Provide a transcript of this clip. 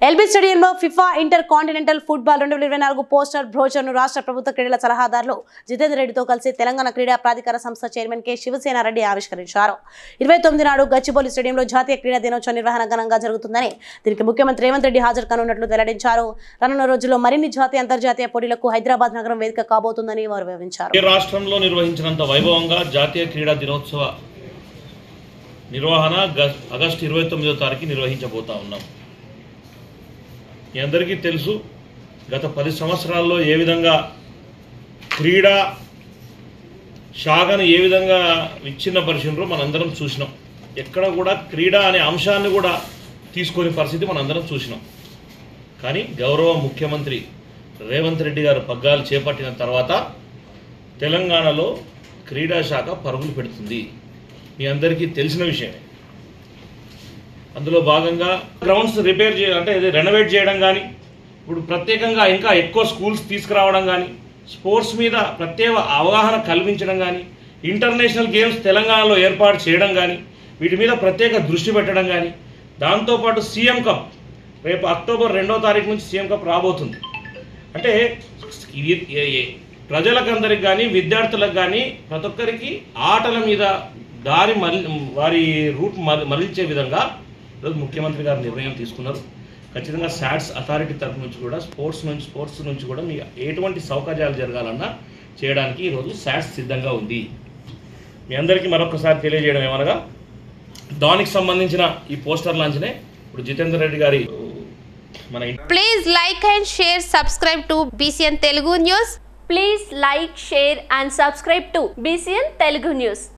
LB స్టేడియంలో FIFA intercontinental football 2024 poster బ్రోచర్ను రాష్ట్ర ప్రభుత్వ క్రీడల సలహాదారులు జితేందర్ రెడ్డితో కలిసి తెలంగాణ క్రీడా ప్రాధికార సంస్థ చైర్మన్ కె శివసేన రెడ్డి ఆవిష్కరించారు. 29 నాడు గచ్చిబౌలి స్టేడియంలో జాతీయ క్రీడా దినోత్సవ నిర్వహణ ఘనంగా జరుగుతుందని, దీనికి ముఖ్యమంత్రి రేవంత్ రెడ్డి హాజరు కానున్నట్లు వెల్లడించారు. రానున్న రోజుల్లో మరిన్ని జాతీయ అంతర్జాతీయ పోటీలకు హైదరాబాద్ నగరం వేదిక కాబోతుందని వారు వివరించారు. రాష్ట్రంలో నిర్వహించినంత వైభవంగా జాతీయ క్రీడా దినోత్సవ నిర్వహణ ఆగస్టు 29వ తారీఖు నిర్వహించబోతా ఉన్నాం. మీ అందరికీ తెలుసు, గత 10 సంవత్సరాల్లో ఏ విధంగా క్రీడా శాఖను ఏ విధంగా విచ్ఛిన్నపరిచినారో మనందరం చూసినాం. ఎక్కడ కూడా క్రీడా అనే అంశాన్ని కూడా తీసుకునే పరిస్థితి మనందరం చూసినాం. కానీ గౌరవ ముఖ్యమంత్రి రేవంత్ రెడ్డి గారు పగ్గాలు చేపట్టిన తర్వాత తెలంగాణలో క్రీడా శాఖ పరుగులు పెడుతుంది. మీ అందరికీ తెలిసిన విషయమే. అందులో భాగంగా గ్రౌండ్స్ రిపేర్ అంటే రెనోవేట్ చేయడం కానీ, ఇప్పుడు ప్రత్యేకంగా ఇంకా ఎక్కువ స్కూల్స్ తీసుకురావడం కానీ, స్పోర్ట్స్ మీద ప్రత్యేక అవగాహన కల్పించడం కానీ, ఇంటర్నేషనల్ గేమ్స్ తెలంగాణలో ఏర్పాటు చేయడం కానీ, వీటి మీద ప్రత్యేక దృష్టి పెట్టడం కానీ, దాంతోపాటు సీఎం కప్ రేపు అక్టోబర్ 2వ తారీఖు నుంచి సీఎం కప్ రాబోతుంది. అంటే ప్రజలకందరికి కానీ, విద్యార్థులకు కానీ, ప్రతి ఒక్కరికి ఆటల మీద దారి వారి రూట్ మరల్చే విధంగా ఈరోజు ముఖ్యమంత్రి గారు నిర్ణయం తీసుకున్నారు. ఖచ్చితంగా శాట్స్ అథారిటీ తరఫు నుంచి కూడా స్పోర్ట్స్ నుంచి కూడా మీ ఎటువంటి సౌకర్యాలు జరగాలన్నా చేయడానికి ఈరోజు శాట్స్ సిద్ధంగా ఉంది. మీ అందరికీ మరొకసారి తెలియజేయడం ఏమనగా, దానికి సంబంధించిన ఈ పోస్టర్ లాంచ్నే ఇప్పుడు జితేందర్ రెడ్డి గారి మన please like and share subscribe to BCN Telugu News. Please like, share and subscribe to BCN Telugu News.